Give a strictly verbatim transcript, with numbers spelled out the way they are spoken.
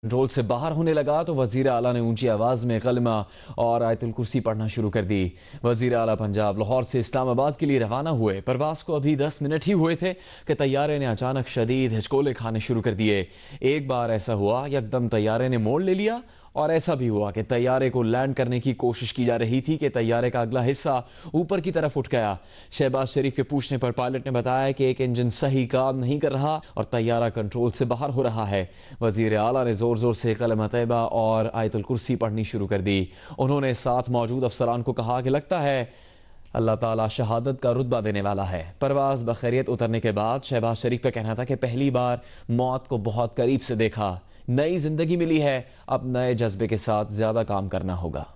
Control से बाहर होने लगा तो वजीर आला ने ऊंची आवाज में कलमा और आयतुल कुर्सी पढ़ना शुरू कर दी। वजीर आला पंजाब लाहौर से इस्लामाबाद के लिए रवाना हुए। परवास को अभी दस मिनट ही हुए थे कि तैयारे ने अचानक शदीद हिचकोले खाने शुरू कर दिए। एक बार ऐसा हुआ यकदम तैयारे ने मोड़ ले लिया और ऐसा भी हुआ कि तैयारे को लैंड करने की कोशिश की जा रही थी कि तैयारे का अगला हिस्सा ऊपर की तरफ उठ गया। शहबाज शरीफ के पूछने पर पायलट ने बताया कि एक इंजन सही काम नहीं कर रहा और तैयारा कंट्रोल से बाहर हो रहा है। वजीर आला ने जोर जोर से कलमा तैयबा और आयतुल कुर्सी पढ़नी शुरू कर दी। उन्होंने साथ मौजूद अफसरान को कहा कि लगता है अल्लाह ताला शहादत का रुतबा देने वाला है। परवाज बखैरियत उतरने के बाद शहबाज शरीफ का कहना था कि पहली बार मौत को बहुत करीब से देखा, नई जिंदगी मिली है, अब नए जज्बे के साथ ज्यादा काम करना होगा।